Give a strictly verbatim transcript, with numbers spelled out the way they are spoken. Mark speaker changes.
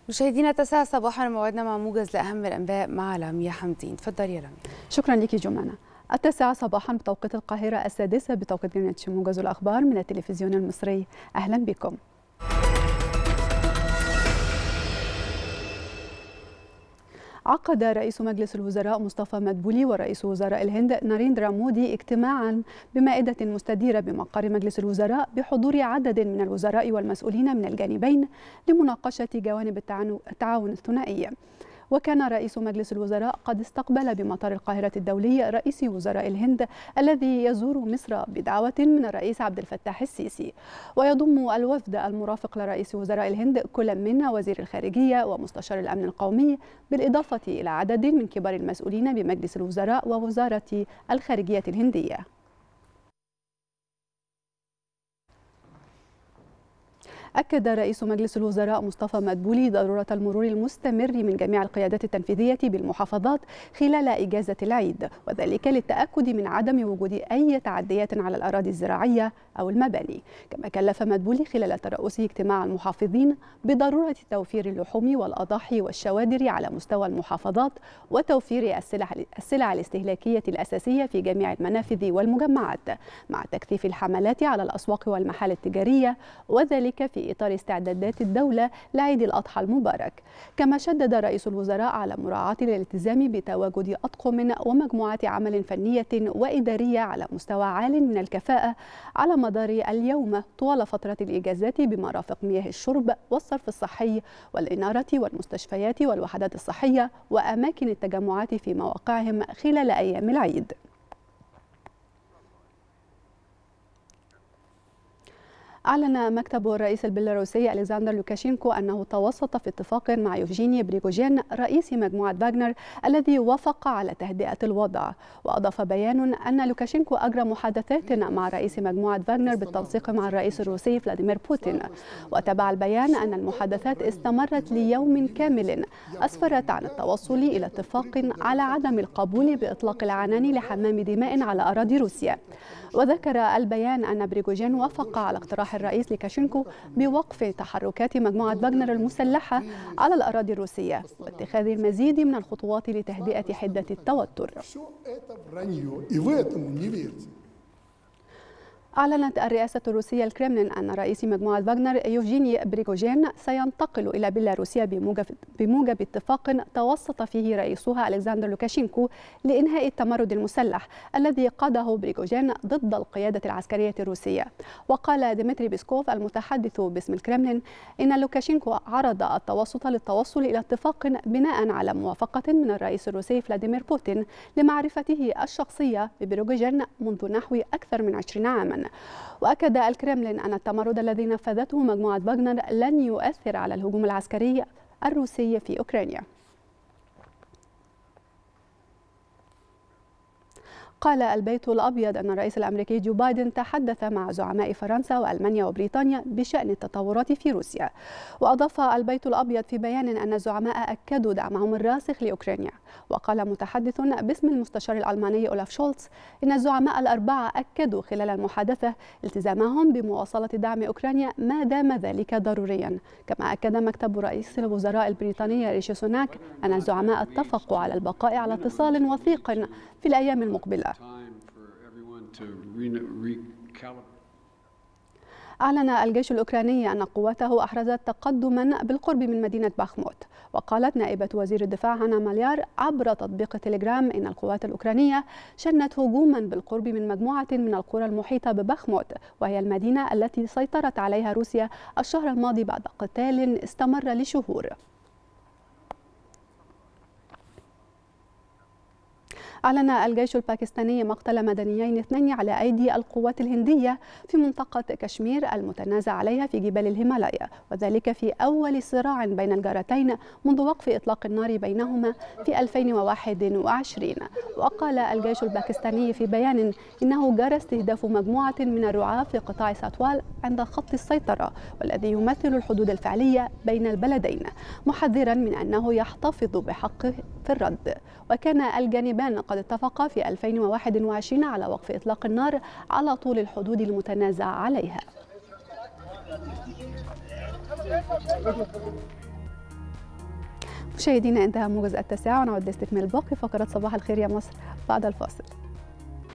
Speaker 1: مشاهدينا التاسعة صباحا موعدنا مع موجز لأهم الأنباء مع لميا حمدين. تفضلي يا لميا.
Speaker 2: شكرا لك جمانة. التاسعة صباحا بتوقيت القاهرة، السادسة بتوقيت جرينتش، موجز الأخبار من التلفزيون المصري. أهلا بكم. عقد رئيس مجلس الوزراء مصطفى مدبولي ورئيس وزراء الهند ناريندرا مودي اجتماعا بمائدة مستديرة بمقر مجلس الوزراء بحضور عدد من الوزراء والمسؤولين من الجانبين لمناقشة جوانب التعاون الثنائي. وكان رئيس مجلس الوزراء قد استقبل بمطار القاهرة الدولي رئيس وزراء الهند الذي يزور مصر بدعوة من الرئيس عبد الفتاح السيسي. ويضم الوفد المرافق لرئيس وزراء الهند كل من وزير الخارجية ومستشار الأمن القومي، بالإضافة إلى عدد من كبار المسؤولين بمجلس الوزراء ووزارة الخارجية الهندية. أكد رئيس مجلس الوزراء مصطفى مدبولي ضرورة المرور المستمر من جميع القيادات التنفيذية بالمحافظات خلال إجازة العيد، وذلك للتأكد من عدم وجود أي تعديات على الأراضي الزراعية أو المباني. كما كلف مدبولي خلال ترأسه اجتماع المحافظين بضرورة توفير اللحوم والأضاحي والشوادر على مستوى المحافظات، وتوفير السلع, السلع الاستهلاكية الأساسية في جميع المنافذ والمجمعات، مع تكثيف الحملات على الأسواق والمحال التجارية، وذلك في إطار استعدادات الدولة لعيد الأضحى المبارك. كما شدد رئيس الوزراء على مراعاة الالتزام بتواجد أطقم ومجموعات عمل فنية وإدارية على مستوى عال من الكفاءة على مدار اليوم طوال فترة الإجازات بمرافق مياه الشرب والصرف الصحي والإنارة والمستشفيات والوحدات الصحية وأماكن التجمعات في مواقعهم خلال أيام العيد. أعلن مكتب الرئيس البيلاروسي ألكسندر لوكاشينكو أنه توسط في اتفاق مع يوفجيني بريغوجين رئيس مجموعة فاغنر الذي وافق على تهدئة الوضع. وأضاف بيان أن لوكاشينكو أجرى محادثات مع رئيس مجموعة فاغنر بالتنسيق مع الرئيس الروسي فلاديمير بوتين. وتبع البيان أن المحادثات استمرت ليوم كامل أسفرت عن التوصل إلى اتفاق على عدم القبول بإطلاق العنان لحمام دماء على أراضي روسيا. وذكر البيان أن بريغوجين وافق على اقتراح الرئيس لوكاشينكو بوقف تحركات مجموعة فاغنر المسلحة على الأراضي الروسية واتخاذ المزيد من الخطوات لتهدئة حدة التوتر. أعلنت الرئاسة الروسية الكرملين أن رئيس مجموعة فاغنر يوفجيني بريغوجين سينتقل إلى بيلاروسيا بموجب, بموجب اتفاق توسط فيه رئيسها ألكسندر لوكاشينكو لإنهاء التمرد المسلح الذي قاده بريغوجين ضد القيادة العسكرية الروسية. وقال ديمتري بيسكوف المتحدث باسم الكرملين إن لوكاشينكو عرض التوسط للتوصل إلى اتفاق بناء على موافقة من الرئيس الروسي فلاديمير بوتين لمعرفته الشخصية ببريغوجين منذ نحو أكثر من عشرين عاما. وأكد الكرملين أن التمرد الذي نفذته مجموعة فاغنر لن يؤثر على الهجوم العسكري الروسي في أوكرانيا. قال البيت الأبيض أن الرئيس الأمريكي جو بايدن تحدث مع زعماء فرنسا وألمانيا وبريطانيا بشأن التطورات في روسيا. وأضاف البيت الأبيض في بيان أن الزعماء أكدوا دعمهم الراسخ لأوكرانيا. وقال متحدث باسم المستشار الألماني أولاف شولتز إن الزعماء الأربعة أكدوا خلال المحادثة التزامهم بمواصلة دعم أوكرانيا ما دام ذلك ضروريا. كما أكد مكتب رئيس الوزراء البريطاني ريشي سوناك أن الزعماء اتفقوا على البقاء على اتصال وثيق في الأيام المقبلة. أعلن الجيش الأوكراني أن قواته أحرزت تقدما بالقرب من مدينة باخموت. وقالت نائبة وزير الدفاع هانا ماليار عبر تطبيق تليجرام إن القوات الأوكرانية شنت هجوما بالقرب من مجموعة من القرى المحيطة بباخموت، وهي المدينة التي سيطرت عليها روسيا الشهر الماضي بعد قتال استمر لشهور. أعلن الجيش الباكستاني مقتل مدنيين اثنين على أيدي القوات الهندية في منطقة كشمير المتنازع عليها في جبال الهيمالايا، وذلك في أول صراع بين الجارتين منذ وقف إطلاق النار بينهما في ألفين وواحد وعشرين. وقال الجيش الباكستاني في بيان إنه جرى استهداف مجموعة من الرعاة في قطاع ساتوال عند خط السيطرة، والذي يمثل الحدود الفعلية بين البلدين، محذرا من أنه يحتفظ بحقه في الرد. وكان الجانبان قد اتفقا في ألفين وواحد وعشرين على وقف إطلاق النار على طول الحدود المتنازع عليها. مشاهدينا انتهى موجز التاسعة، ونعود لاستكمال باقي فقرات صباح الخير يا مصر بعد الفاصل.